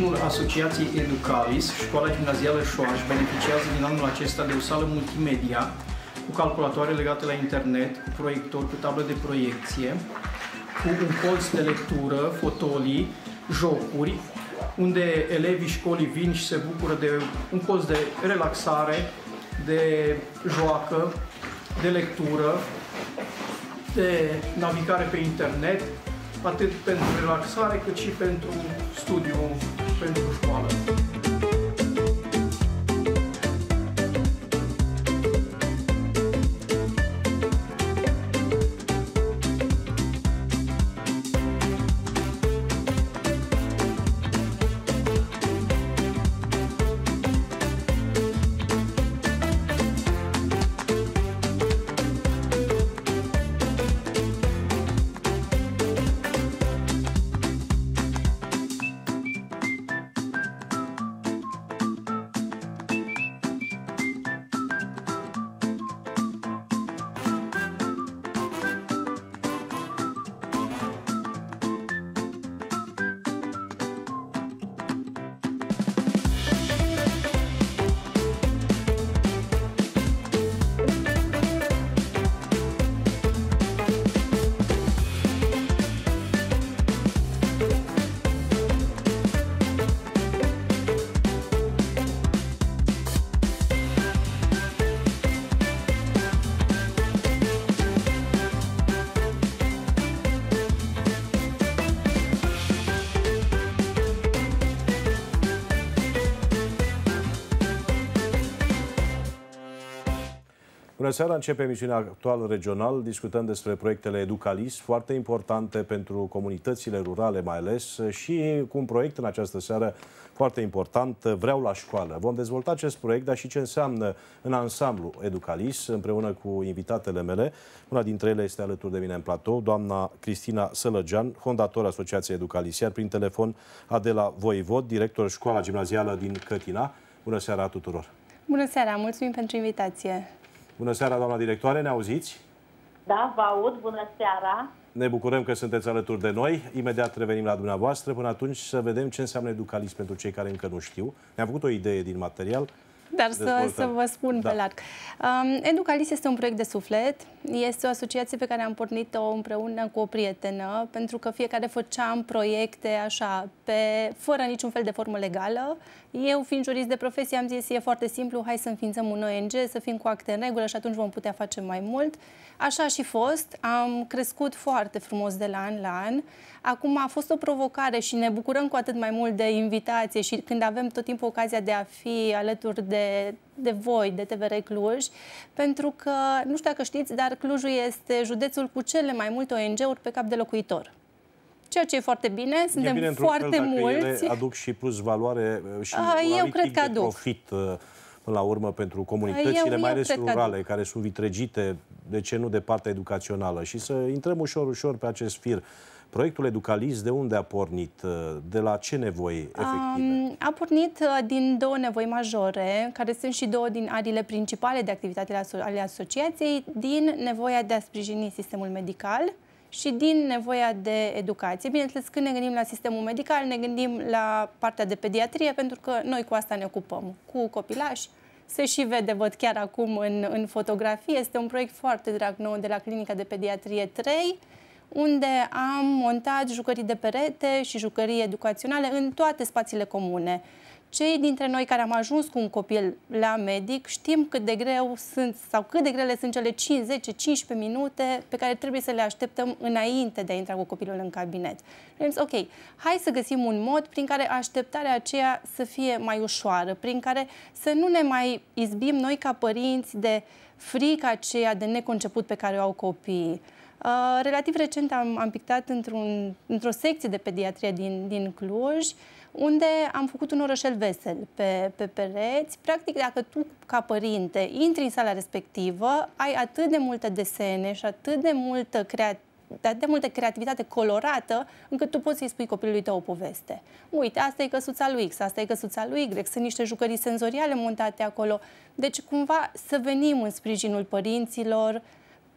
sprijinul Asociației Educalis, Școala Gimnazială Șoaș beneficiază din anul acesta de o sală multimedia cu calculatoare legate la internet, proiector cu tablă de proiecție, cu un colț de lectură, fotolii, jocuri, unde elevii școlii vin și se bucură de un colț de relaxare, de joacă, de lectură, de navigare pe internet, atât pentru relaxare cât și pentru studiu, pentru școală. Bună seara, începe emisiunea Actual Regional. Discutăm despre proiectele Educalis, foarte importante pentru comunitățile rurale mai ales, și cu un proiect în această seară foarte important, Vreau la școală. Vom dezvolta acest proiect, dar și ce înseamnă în ansamblu Educalis, împreună cu invitatele mele. Una dintre ele este alături de mine în platou, doamna Cristina Sălăgean, fondator Asociației Educalis, iar prin telefon Adela Voivod, director Școala Gimnazială din Cătina. Bună seara tuturor! Bună seara, mulțumim pentru invitație! Bună seara, doamna directoare, ne auziți? Da, vă aud, bună seara! Ne bucurăm că sunteți alături de noi. Imediat revenim la dumneavoastră. Până atunci să vedem ce înseamnă Educalis pentru cei care încă nu știu. Ne-am făcut o idee din material. Dar să vă spun pe larg. Educalis este un proiect de suflet. Este o asociație pe care am pornit-o împreună cu o prietenă, pentru că fiecare făceam proiecte așa, fără niciun fel de formă legală. Eu, fiind jurist de profesie, am zis, e foarte simplu, hai să înființăm un ONG, să fim cu acte în regulă și atunci vom putea face mai mult. Așa a și fost. Am crescut foarte frumos de la an la an. Acum a fost o provocare și ne bucurăm cu atât mai mult de invitație și când avem tot timpul ocazia de a fi alături de voi, de TVR Cluj, pentru că, nu știu dacă știți, dar Clujul este județul cu cele mai multe ONG-uri pe cap de locuitor. Ceea ce e foarte bine, suntem foarte mulți. Ele aduc și plus valoare și eu cred că aduc profit până la urmă pentru comunitățile, mai ales rurale, care sunt vitregite, de ce nu, de partea educațională. Și să intrăm ușor pe acest fir. Proiectul Educalis de unde a pornit? De la ce nevoi efective? A pornit din două nevoi majore, care sunt și două din ariile principale de activitate ale asociației, din nevoia de a sprijini sistemul medical și din nevoia de educație. Bineînțeles, când ne gândim la sistemul medical, ne gândim la partea de pediatrie, pentru că noi cu asta ne ocupăm, cu copilași. Se și vede, văd chiar acum în fotografie, este un proiect foarte drag nou de la Clinica de Pediatrie 3, unde am montat jucării de perete și jucării educaționale în toate spațiile comune. Cei dintre noi care am ajuns cu un copil la medic știm cât de greu sunt sau cât de grele sunt cele 5, 10, 15 minute pe care trebuie să le așteptăm înainte de a intra cu copilul în cabinet. Am zis, ok, hai să găsim un mod prin care așteptarea aceea să fie mai ușoară, prin care să nu ne mai izbim noi ca părinți de frica aceea de neconceput pe care o au copiii. Relativ recent am pictat într-o secție de pediatrie din Cluj, unde am făcut un orășel vesel pe pereți. Practic, dacă tu, ca părinte, intri în sala respectivă, ai atât de multe desene și atât de multă creativitate colorată, încât tu poți să-i spui copilului tău o poveste. Uite, asta e căsuța lui X, asta e căsuța lui Y, sunt niște jucării senzoriale montate acolo. Deci, cumva, să venim în sprijinul părinților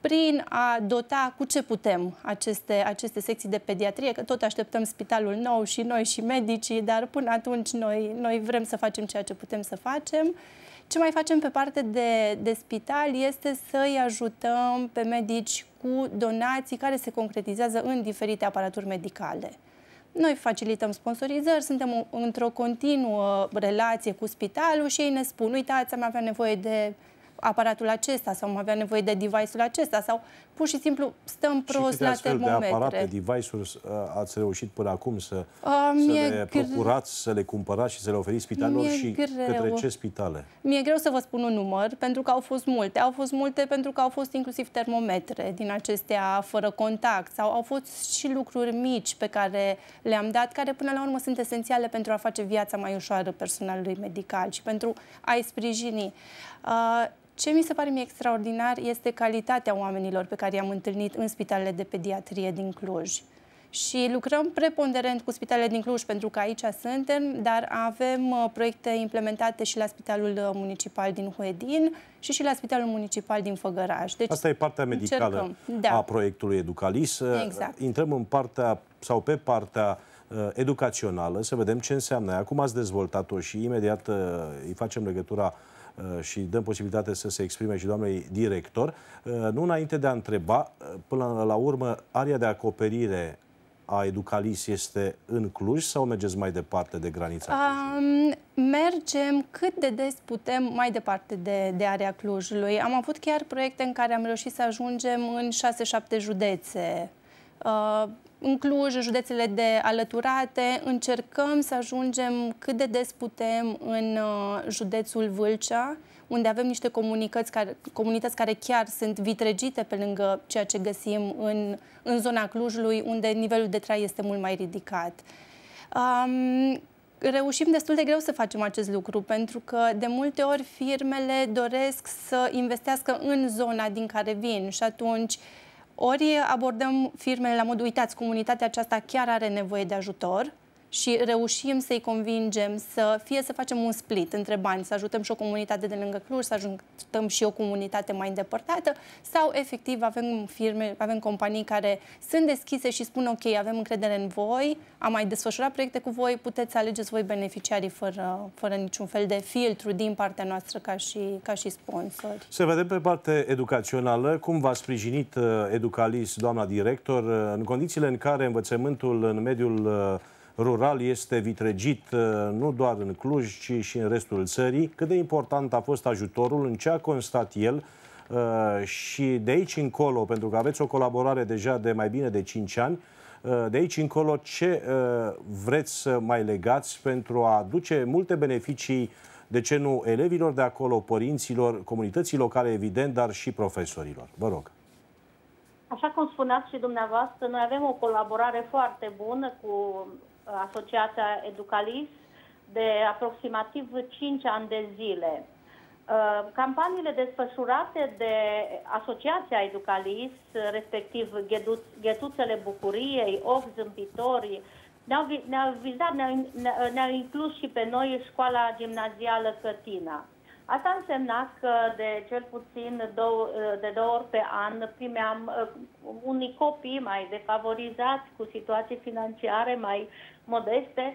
prin a dota cu ce putem aceste secții de pediatrie, că tot așteptăm spitalul nou și noi și medicii, dar până atunci noi vrem să facem ceea ce putem să facem. Ce mai facem pe parte de spital este să-i ajutăm pe medici cu donații care se concretizează în diferite aparaturi medicale. Noi facilităm sponsorizări, suntem într-o continuă relație cu spitalul și ei ne spun, uitați, am avea nevoie de aparatul acesta sau am avea nevoie de device-ul acesta sau pur și simplu stăm prost la termometre. De aparate, device-uri ați reușit până acum să le procurați, să le cumpărați și să le oferiți spitalelor și către ce spitale? Mi-e greu să vă spun un număr, pentru că au fost multe. Au fost multe pentru că au fost inclusiv termometre din acestea fără contact sau au fost și lucruri mici pe care le-am dat, care până la urmă sunt esențiale pentru a face viața mai ușoară personalului medical și pentru a-i sprijini. Ce mi se pare mie extraordinar este calitatea oamenilor pe care i-am întâlnit în spitalele de pediatrie din Cluj. Și lucrăm preponderent cu spitalele din Cluj, pentru că aici suntem, dar avem proiecte implementate și la Spitalul Municipal din Huedin și la Spitalul Municipal din Făgăraș. Deci, asta e partea medicală a proiectului Educalis. Exact. Intrăm în partea sau pe partea educațională, să vedem ce înseamnă. Acum ați dezvoltat-o și imediat îi facem legătura și dăm posibilitate să se exprime și doamnei director. Nu înainte de a întreba, până la urmă, area de acoperire a Educalis este în Cluj sau mergeți mai departe de granița Clujului? Mergem cât de des putem mai departe de area Clujului. Am avut chiar proiecte în care am reușit să ajungem în 6-7 județe. În Cluj, în județele de alăturate, încercăm să ajungem cât de des putem în județul Vâlcea, unde avem niște comunități care chiar sunt vitregite pe lângă ceea ce găsim în zona Clujului, unde nivelul de trai este mult mai ridicat. Reușim destul de greu să facem acest lucru, pentru că de multe ori firmele doresc să investească în zona din care vin și atunci ori abordăm firmele la modul, uitați, comunitatea aceasta chiar are nevoie de ajutor și reușim să-i convingem să facem un split între bani, să ajutăm și o comunitate de lângă Cluj, să ajutăm și o comunitate mai îndepărtată, sau efectiv avem firme, avem companii care sunt deschise și spun ok, avem încredere în voi, am mai desfășurat proiecte cu voi, puteți să alegeți voi beneficiarii fără niciun fel de filtru din partea noastră ca și sponsori. Să vedem pe partea educațională cum v-a sprijinit Educalis, doamna director, în condițiile în care învățământul în mediul rural este vitregit nu doar în Cluj, ci și în restul țării. Cât de important a fost ajutorul, în ce a constat el și de aici încolo, pentru că aveți o colaborare deja de mai bine de 5 ani, de aici încolo ce vreți să mai legați pentru a aduce multe beneficii, de ce nu, elevilor de acolo, părinților, comunității locale, evident, dar și profesorilor. Vă rog. Așa cum spuneați și dumneavoastră, noi avem o colaborare foarte bună cu Asociația Educalis de aproximativ 5 ani de zile. Campaniile desfășurate de Asociația Educalis, respectiv Ghetuțele Bucuriei, Ochi Zâmbitori, ne-au inclus și pe noi școala gimnazială Cătina. Asta însemna că de cel puțin de 2 ori pe an primeam unii copii mai defavorizați, cu situații financiare mai modeste,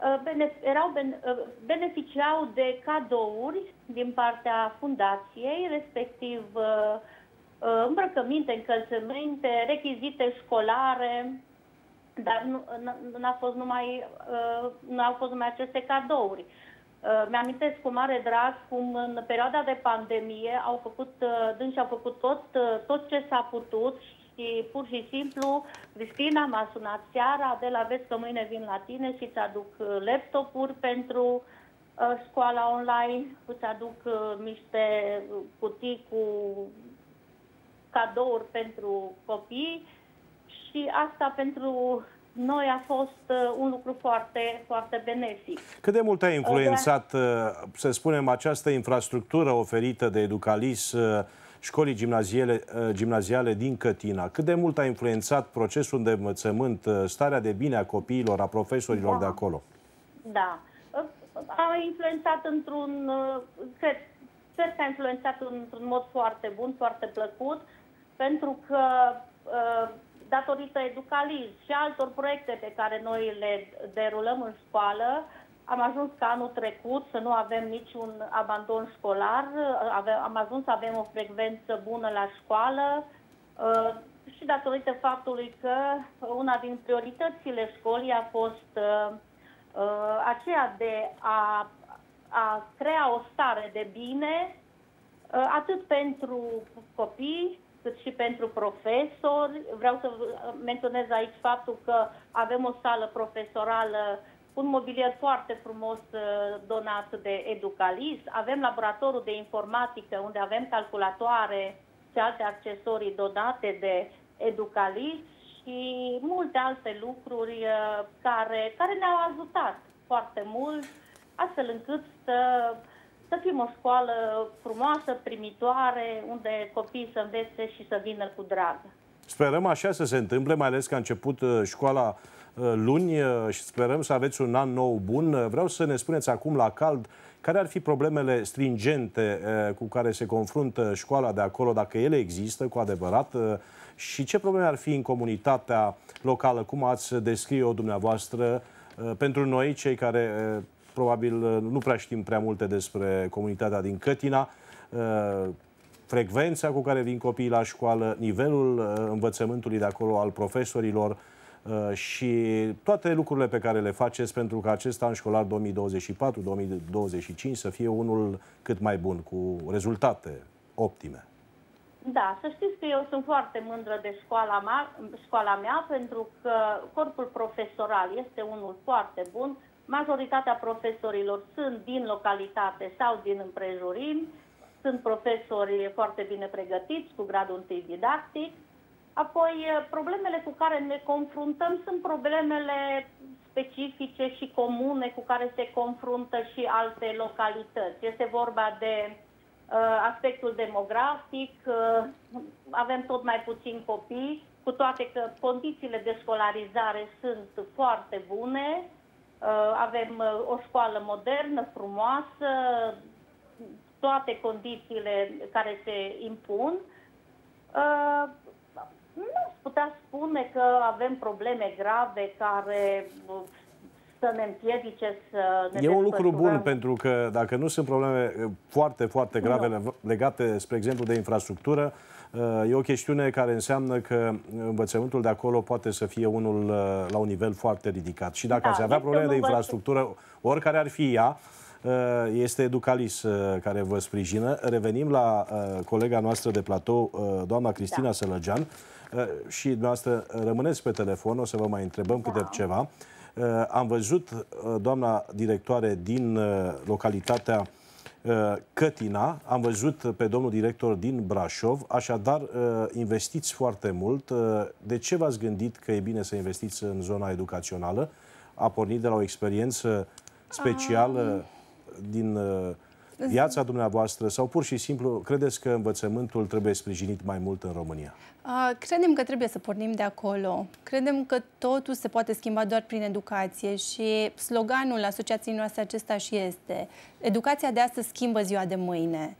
beneficiau de cadouri din partea fundației, respectiv îmbrăcăminte, încălțăminte, rechizite școlare, dar nu au fost numai aceste cadouri. Mi-amintesc cu mare drag cum în perioada de pandemie dânsii au făcut tot ce s-a putut și pur și simplu Cristina m-a sunat seara, Adela, vezi că mâine vin la tine și îți aduc laptopuri pentru școala online, îți aduc niște cutii cu cadouri pentru copii și asta pentru noi a fost un lucru foarte, foarte benefic. Cât de mult a influențat, să spunem, această infrastructură oferită de Educalis școlii gimnaziale din Cătina? Cât de mult a influențat procesul de învățământ, starea de bine a copiilor, a profesorilor de acolo? Da. A influențat cred că a influențat într-un mod foarte bun, foarte plăcut, pentru că datorită Educalis și altor proiecte pe care noi le derulăm în școală, am ajuns ca anul trecut să nu avem niciun abandon școlar, am ajuns să avem o frecvență bună la școală și datorită faptului că una din prioritățile școlii a fost aceea de a crea o stare de bine atât pentru copii, cât și pentru profesori. Vreau să menționez aici faptul că avem o sală profesorală cu un mobilier foarte frumos donat de Educalis. Avem laboratorul de informatică unde avem calculatoare și alte accesorii donate de Educalis și multe alte lucruri care ne-au ajutat foarte mult, astfel încât să fim o școală frumoasă, primitoare, unde copiii să învețe și să vină cu drag. Sperăm așa să se întâmple, mai ales că a început școala luni și sperăm să aveți un an nou bun. Vreau să ne spuneți acum la cald care ar fi problemele stringente cu care se confruntă școala de acolo, dacă ele există cu adevărat, și ce probleme ar fi în comunitatea locală, cum ați descrie-o dumneavoastră pentru noi, cei care probabil nu prea știm prea multe despre comunitatea din Cătina, frecvența cu care vin copiii la școală, nivelul învățământului de acolo al profesorilor și toate lucrurile pe care le faceți pentru ca acest an școlar 2024-2025 să fie unul cât mai bun, cu rezultate optime. Da, să știți că eu sunt foarte mândră de școala mea pentru că corpul profesoral este unul foarte bun. Majoritatea profesorilor sunt din localitate sau din împrejurimi, sunt profesori foarte bine pregătiți, cu gradul 1 didactic. Apoi, problemele cu care ne confruntăm sunt problemele specifice și comune cu care se confruntă și alte localități. Este vorba de aspectul demografic, avem tot mai puțini copii, cu toate că condițiile de școlarizare sunt foarte bune. Avem o școală modernă, frumoasă, toate condițiile care se impun. Nu aș putea spune că avem probleme grave care să ne împiedice să ne E un lucru bun, pentru că dacă nu sunt probleme foarte, foarte grave legate, spre exemplu, de infrastructură, e o chestiune care înseamnă că învățământul de acolo poate să fie unul la un nivel foarte ridicat. Și dacă ați avea probleme de infrastructură, oricare ar fi ea, este Educalis care vă sprijină. Revenim la colega noastră de platou, doamna Cristina Sălăgean, și dumneavoastră rămâneți pe telefon, o să vă mai întrebăm câte ceva. Am văzut, doamna directoare, din localitatea Cătina, am văzut pe domnul director din Brașov, așadar investiți foarte mult. De ce v-ați gândit că e bine să investiți în zona educațională? A pornit de la o experiență specială din viața dumneavoastră sau pur și simplu credeți că învățământul trebuie sprijinit mai mult în România? Credem că trebuie să pornim de acolo. Credem că totul se poate schimba doar prin educație și sloganul asociației noastre acesta și este: educația de astăzi schimbă ziua de mâine.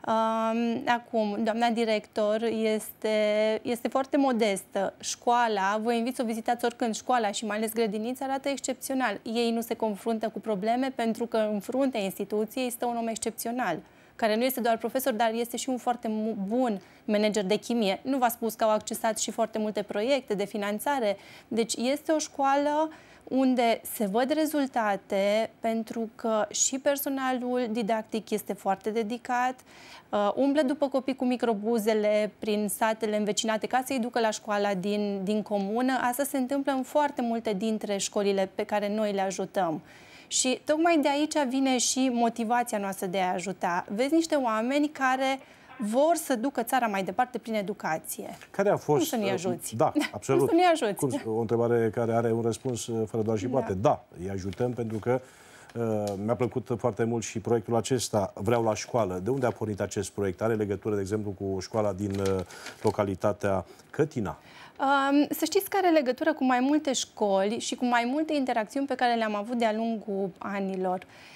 Acum, doamna director este foarte modestă. Școala, vă invit să o vizitați oricând, școala și mai ales grădinița arată excepțional. Ei nu se confruntă cu probleme pentru că în fruntea instituției este un om excepțional, care nu este doar profesor, dar este și un foarte bun manager de chimie. Nu v-a spus că au accesat și foarte multe proiecte de finanțare. Deci este o școală unde se văd rezultate pentru că și personalul didactic este foarte dedicat, umblă după copii cu microbuzele prin satele învecinate ca să-i ducă la școala din comună. Asta se întâmplă în foarte multe dintre școlile pe care noi le ajutăm. Și tocmai de aici vine și motivația noastră de a ajuta. Vezi niște oameni care vor să ducă țara mai departe prin educație. Care a fost... Cum să nu-i ajuți? Da, absolut. Cum să nu-i ajuți? O întrebare care are un răspuns fără doar și poate. Da, îi ajutăm pentru că mi-a plăcut foarte mult și proiectul acesta, Vreau la școală. De unde a pornit acest proiect? Are legătură, de exemplu, cu școala din localitatea Cătina? Să știți că are legătură cu mai multe școli și cu mai multe interacțiuni pe care le-am avut de-a lungul anilor.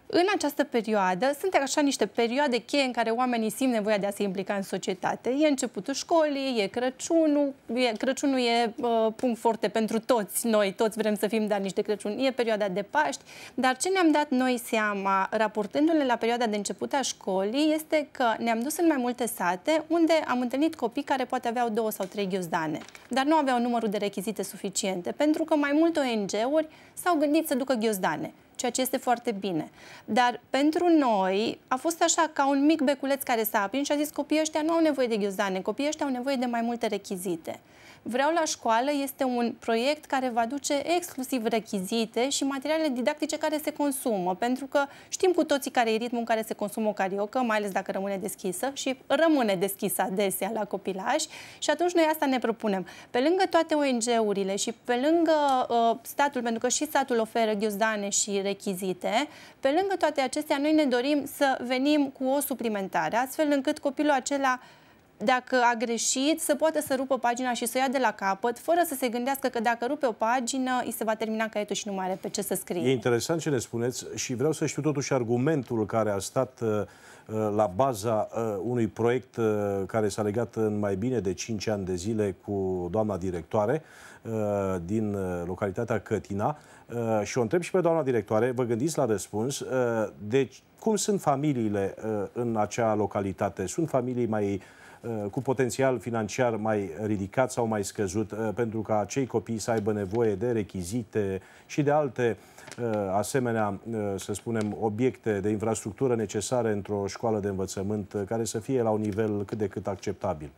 În această perioadă, sunt așa niște perioade cheie în care oamenii simt nevoia de a se implica în societate. E începutul școlii, e Crăciunul. Crăciunul e punct forte pentru toți noi, toți vrem să fim danici de Crăciun. E perioada de Paști, dar ce ne-am dat noi seama, raportându-le la perioada de început a școlii, este că ne-am dus în mai multe sate unde am întâlnit copii care poate aveau 2 sau 3 ghiozdane, dar nu aveau numărul de rechizite suficiente, pentru că mai multe ONG-uri s-au gândit să ducă ghiozdane, ceea ce este foarte bine. Dar pentru noi a fost așa ca un mic beculeț care s-a aprins și a zis: copiii ăștia nu au nevoie de ghiozdane, copiii ăștia au nevoie de mai multe rechizite. Vreau la școală este un proiect care va duce exclusiv rechizite și materiale didactice care se consumă, pentru că știm cu toții care e ritmul în care se consumă o cariocă, mai ales dacă rămâne deschisă, și rămâne deschisă adesea la copilași, și atunci noi asta ne propunem. Pe lângă toate ONG-urile și pe lângă statul, pentru că și statul oferă ghiozdane și rechizite, pe lângă toate acestea noi ne dorim să venim cu o suplimentare, astfel încât copilul acela, dacă a greșit, să poată să rupă pagina și să o ia de la capăt, fără să se gândească că dacă rupe o pagină, îi se va termina caietul și nu mai are pe ce să scrie. E interesant ce ne spuneți și vreau să știu totuși argumentul care a stat la baza unui proiect care s-a legat în mai bine de 5 ani de zile cu doamna directoare din localitatea Cătina. Și o întreb și pe doamna directoare, vă gândiți la răspuns, deci cum sunt familiile în acea localitate? Sunt familii mai cu potențial financiar mai ridicat sau mai scăzut, pentru ca acei copii să aibă nevoie de rechizite și de alte asemenea, să spunem, obiecte de infrastructură necesare într-o școală de învățământ care să fie la un nivel cât de cât acceptabil?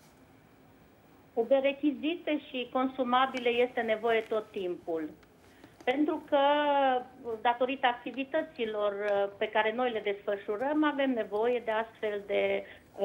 De rechizite și consumabile este nevoie tot timpul. Pentru că, datorită activităților pe care noi le desfășurăm, avem nevoie de astfel de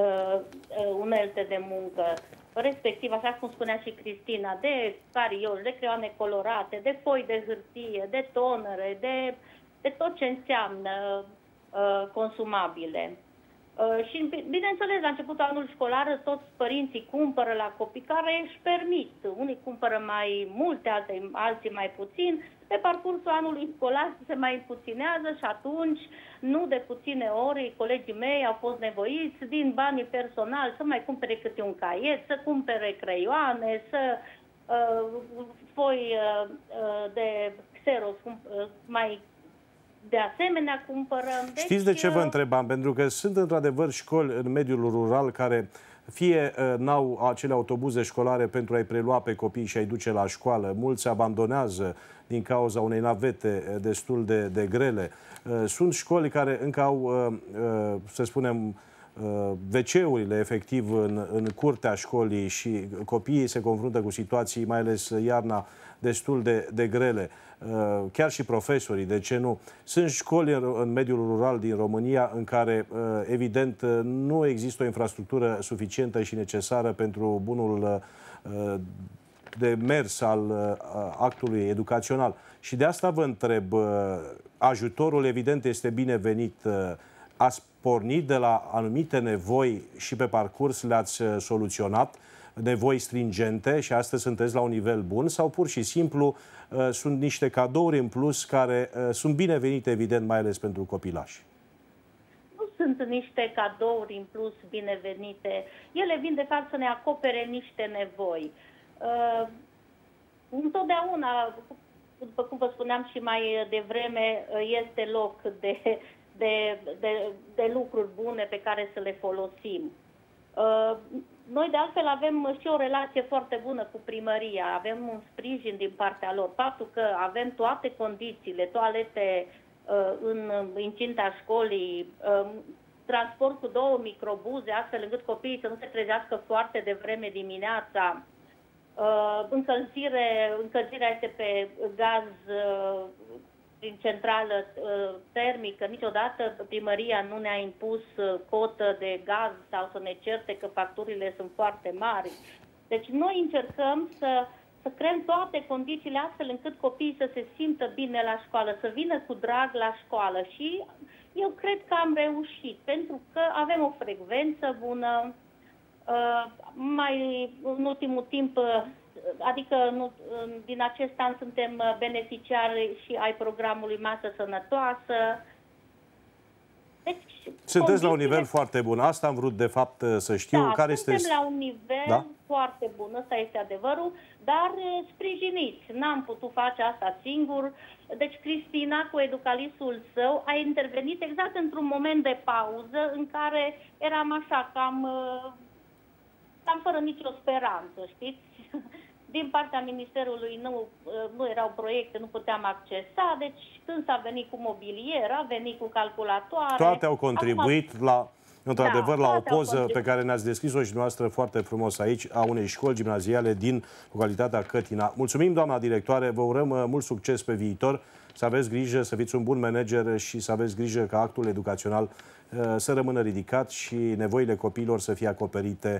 unelte de muncă. Respectiv, așa cum spunea și Cristina, de carioci, de creioane colorate, de foi de hârtie, de tonere, de tot ce înseamnă consumabile. Și, bineînțeles, la începutul anului școlar, toți părinții cumpără la copii care își permit. Unii cumpără mai multe, alții mai puțin. Pe parcursul anului școlar se mai împuținează și atunci, nu de puține ori, colegii mei au fost nevoiți din banii personali să mai cumpere câte un caiet, să cumpere creioane, să foi de Xerox mai de asemenea cumpărăm. Deci, știți de ce vă întrebam? Pentru că sunt într-adevăr școli în mediul rural care fie n-au acele autobuze școlare pentru a-i prelua pe copii și a-i duce la școală, mulți abandonează din cauza unei navete destul de grele. Sunt școli care încă au, să spunem, WC-urile efectiv în curtea școlii și copiii se confruntă cu situații, mai ales iarna, destul de grele. Chiar și profesorii, de ce nu? Sunt școli în mediul rural din România în care, evident, nu există o infrastructură suficientă și necesară pentru bunul de mers al actului educațional. Și de asta vă întreb, ajutorul evident este binevenit. Ați pornit de la anumite nevoi și pe parcurs le-ați soluționat, nevoi stringente, și astăzi sunteți la un nivel bun, sau pur și simplu sunt niște cadouri în plus care sunt binevenite, evident, mai ales pentru copilași? Nu sunt niște cadouri în plus binevenite. Ele vin, de fapt, să ne acopere niște nevoi. Întotdeauna, după cum vă spuneam și mai devreme, este loc de lucruri bune pe care să le folosim. Noi, de altfel, avem și o relație foarte bună cu primăria, avem un sprijin din partea lor. Faptul că avem toate condițiile, toalete în incinta școlii, transport cu 2 microbuze, astfel încât copiii să nu se trezească foarte devreme dimineața. Încălzirea este pe gaz prin centrală termică. Niciodată primăria nu ne-a impus cotă de gaz sau să ne certe că facturile sunt foarte mari. Deci noi încercăm să creăm toate condițiile astfel încât copiii să se simtă bine la școală, să vină cu drag la școală, și eu cred că am reușit, pentru că avem o frecvență bună. În ultimul timp, adică din acest an suntem beneficiari și ai programului Masă Sănătoasă. Deci, sunteți la un nivel foarte bun. Asta am vrut, de fapt, să știu. Da, care suntem este... la un nivel foarte bun, ăsta este adevărul, dar sprijiniți. N-am putut face asta singur. Deci Cristina, cu educalisul său, a intervenit exact într-un moment de pauză în care eram așa, cam fără nicio speranță, știți? Din partea Ministerului nu erau proiecte, nu puteam accesa, deci când s-a venit cu mobilier, a venit cu calculatoare... Toate au contribuit la... Într-adevăr, la o poză pe care ne-ați descris-o și noastră foarte frumos aici, a unei școli gimnaziale din localitatea Cătina. Mulțumim, doamna directoare, vă urăm mult succes pe viitor, să aveți grijă, să fiți un bun manager și să aveți grijă ca actul educațional să rămână ridicat și nevoile copiilor să fie acoperite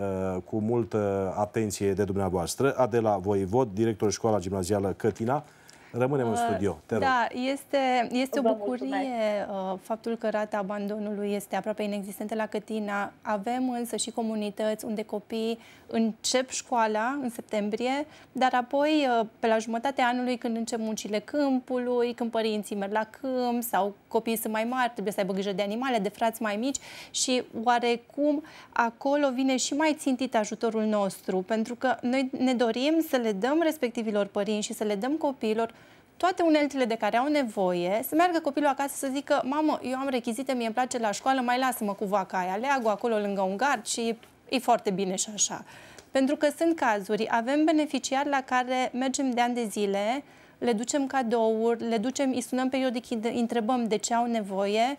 cu multă atenție de dumneavoastră. Adela Voivod, director școala gimnazială Cătina. Rămânem în studio. Te rog. Da, este o bucurie faptul că rata abandonului este aproape inexistentă la Cătina. Avem însă și comunități unde copiii încep școala în septembrie, dar apoi pe la jumătatea anului, când încep muncile câmpului, când părinții merg la câmp sau copiii sunt mai mari, trebuie să aibă grijă de animale, de frați mai mici și oarecum acolo vine și mai țintit ajutorul nostru, pentru că noi ne dorim să le dăm respectivilor părinți și să le dăm copiilor toate uneltele de care au nevoie, să meargă copilul acasă să zică: mamă, eu am rechizite, mie îmi place la școală, mai lasă-mă cu vaca aia, leagă acolo lângă un gard și e foarte bine și așa. Pentru că sunt cazuri, avem beneficiari la care mergem de ani de zile, le ducem cadouri, le ducem, îi sunăm periodic, îi întrebăm de ce au nevoie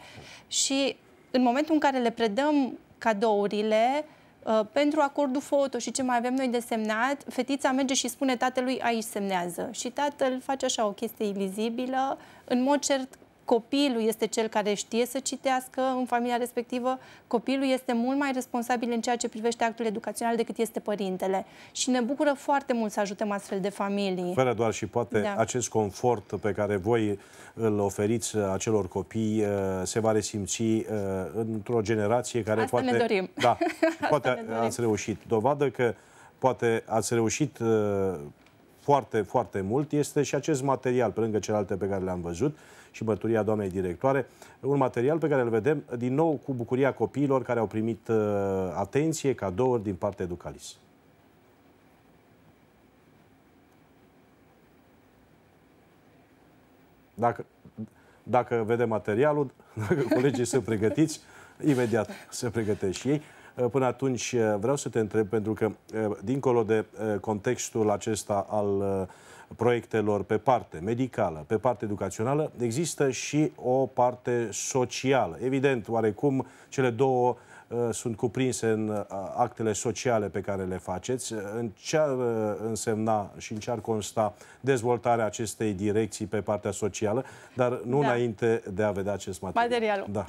și în momentul în care le predăm cadourile, pentru acordul foto și ce mai avem noi de semnat, fetița merge și spune tatălui: aici semnează. Și tatăl face așa o chestie ilizibilă. În mod cert, copilul este cel care știe să citească în familia respectivă. Copilul este mult mai responsabil în ceea ce privește actul educațional decât este părintele. Și ne bucură foarte mult să ajutăm astfel de familii. Fără doar și poate acest confort pe care voi îl oferiți acelor copii se va resimți într-o generație care asta poate... ne dorim. Da, poate ați reușit. Dovadă că poate ați reușit foarte, foarte mult este și acest material, pe lângă celelalte pe care le-am văzut, și mărturia doamnei directoare, un material pe care îl vedem din nou cu bucuria copiilor care au primit atenție, cadouri din partea Educalis. Dacă vedem materialul, dacă colegii sunt pregătiți, imediat se pregătesc și ei. Până atunci vreau să te întreb, pentru că dincolo de contextul acesta al proiectelor pe parte medicală, pe parte educațională, există și o parte socială. Evident, oarecum, cele două sunt cuprinse în actele sociale pe care le faceți. În ce ar însemna și în ce ar consta dezvoltarea acestei direcții pe partea socială, dar nu înainte de a vedea acest material. Materialul. Da.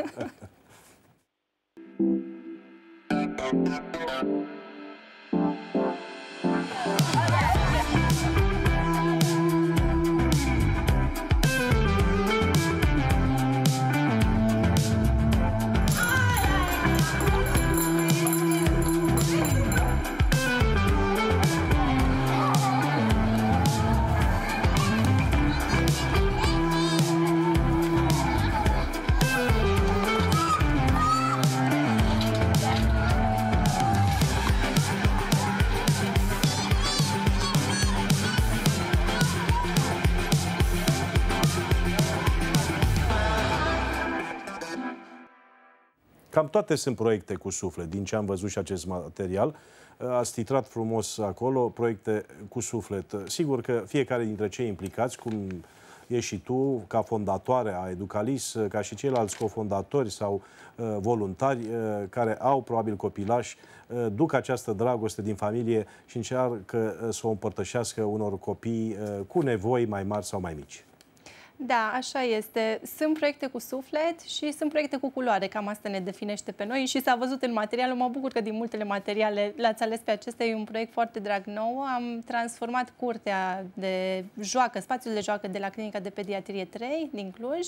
Cam toate sunt proiecte cu suflet, din ce am văzut și acest material. Ați titrat frumos acolo, proiecte cu suflet. Sigur că fiecare dintre cei implicați, cum ești și tu, ca fondatoare a Educalis, ca și ceilalți cofondatori sau voluntari care au probabil copilași, duc această dragoste din familie și încearcă să o împărtășească unor copii cu nevoi mai mari sau mai mici. Da, așa este. Sunt proiecte cu suflet și sunt proiecte cu culoare. Cam asta ne definește pe noi și s-a văzut în material. Mă bucur că din multele materiale l-ați ales pe acesta. E un proiect foarte drag nou. Am transformat curtea de joacă, spațiul de joacă de la Clinica de Pediatrie 3 din Cluj.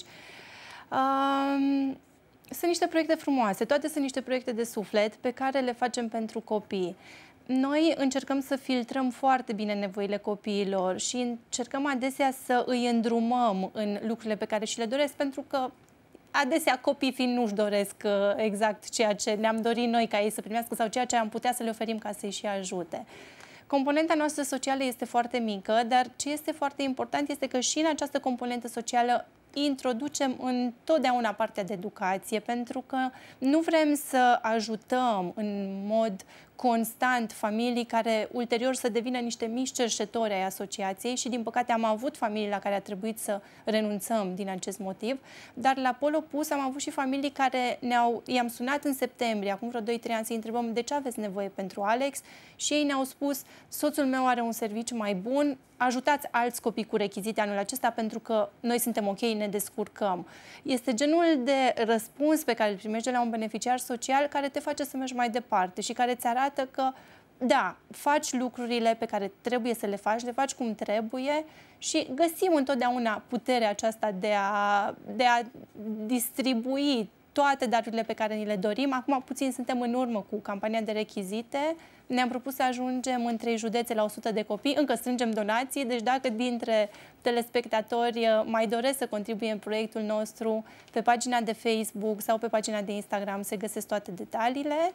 Sunt niște proiecte frumoase. Toate sunt niște proiecte de suflet pe care le facem pentru copii. Noi încercăm să filtrăm foarte bine nevoile copiilor și încercăm adesea să îi îndrumăm în lucrurile pe care și le doresc, pentru că adesea copiii fiind nu-și doresc exact ceea ce ne-am dorit noi ca ei să primească sau ceea ce am putea să le oferim ca să-i și ajute. Componenta noastră socială este foarte mică, dar ce este foarte important este că și în această componentă socială introducem întotdeauna partea de educație, pentru că nu vrem să ajutăm în mod constant familii care ulterior să devină niște mici cerșetori ai asociației și din păcate am avut familii la care a trebuit să renunțăm din acest motiv, dar la pol opus am avut și familii care i-am sunat în septembrie, acum vreo 2-3 ani, să-i întrebăm de ce aveți nevoie pentru Alex și ei ne-au spus: soțul meu are un serviciu mai bun, ajutați alți copii cu rechizite anul acesta pentru că noi suntem ok, ne descurcăm. Este genul de răspuns pe care îl primești de la un beneficiar social care te face să mergi mai departe și care îți arată că, da, faci lucrurile pe care trebuie să le faci cum trebuie și găsim întotdeauna puterea aceasta de a distribui toate darurile pe care ni le dorim. Acum puțin suntem în urmă cu campania de rechizite. Ne-am propus să ajungem în 3 județe la 100 de copii. Încă strângem donații, deci dacă dintre telespectatori mai doresc să contribuie în proiectul nostru, pe pagina de Facebook sau pe pagina de Instagram se găsesc toate detaliile.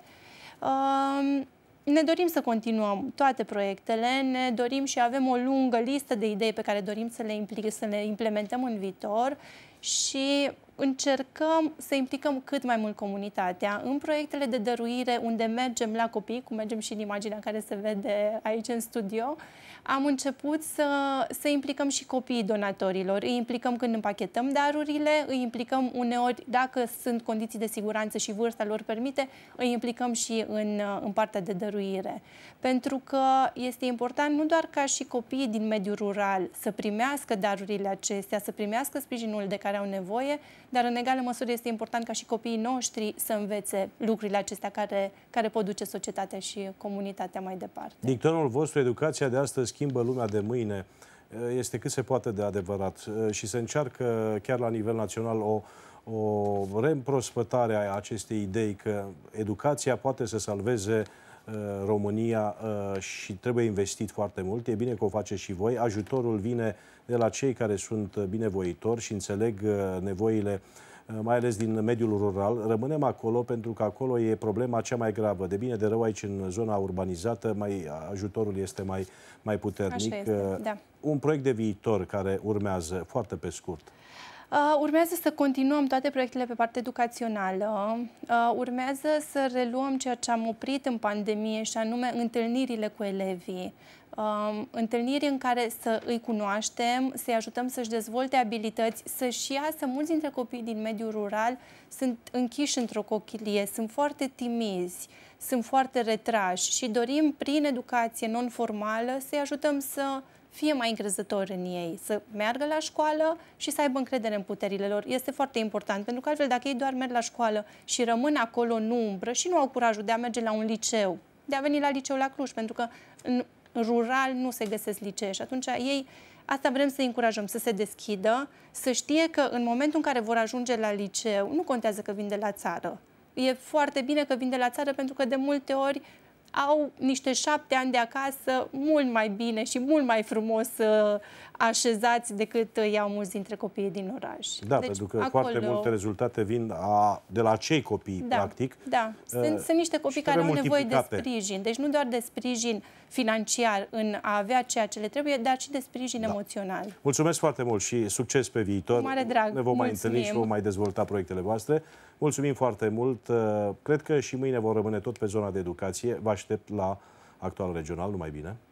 Ne dorim să continuăm toate proiectele, ne dorim și avem o lungă listă de idei pe care dorim să le implementăm în viitor și încercăm să implicăm cât mai mult comunitatea în proiectele de dăruire unde mergem la copii, cum mergem și în imaginea care se vede aici în studio. Am început să implicăm și copiii donatorilor, îi implicăm când împachetăm darurile, îi implicăm uneori, dacă sunt condiții de siguranță și vârsta lor permite, îi implicăm și în partea de dăruire. Pentru că este important nu doar ca și copiii din mediul rural să primească darurile acestea, să primească sprijinul de care au nevoie, dar în egală măsură este important ca și copiii noștri să învețe lucrurile acestea care pot duce societatea și comunitatea mai departe. Dictonul vostru, educația de astăzi schimbă lumea de mâine, este cât se poate de adevărat și se încearcă chiar la nivel național o reîmprospătare a acestei idei că educația poate să salveze România și trebuie investit foarte mult. E bine că o faceți și voi. Ajutorul vine de la cei care sunt binevoitori și înțeleg nevoile, mai ales din mediul rural. Rămânem acolo pentru că acolo e problema cea mai gravă. De bine de rău, aici în zona urbanizată ajutorul este mai puternic. Așa este, da. Un proiect de viitor care urmează, foarte pe scurt. Urmează să continuăm toate proiectele pe partea educațională, urmează să reluăm ceea ce am oprit în pandemie și anume întâlnirile cu elevii. Întâlniri în care să îi cunoaștem, să-i ajutăm să-și dezvolte abilități, să-și iasă. Mulți dintre copiii din mediul rural sunt închiși într-o cochilie, sunt foarte timizi, sunt foarte retrași și dorim prin educație non-formală să-i ajutăm să fie mai încrezători în ei, să meargă la școală și să aibă încredere în puterile lor. Este foarte important, pentru că altfel dacă ei doar merg la școală și rămân acolo în umbră și nu au curajul de a merge la un liceu, de a veni la liceu la Cluj, pentru că în rural nu se găsesc licee și atunci ei, asta vrem să încurajăm, să se deschidă, să știe că în momentul în care vor ajunge la liceu, nu contează că vin de la țară. E foarte bine că vin de la țară pentru că de multe ori au niște 7 ani de acasă mult mai bine și mult mai frumos așezați decât iau mulți dintre copiii din oraș. Da, deci, pentru că acolo foarte multe rezultate vin de la acei copii, da, practic. Da, sunt niște copii care au nevoie de sprijin. Deci nu doar de sprijin financiar în a avea ceea ce le trebuie, dar și de sprijin emoțional. Mulțumesc foarte mult și succes pe viitor. Mare drag. Ne vom mai întâlni și vom mai dezvolta proiectele voastre. Mulțumim foarte mult. Cred că și mâine vom rămâne tot pe zona de educație. Vă aștept la Actual Regional. Numai bine!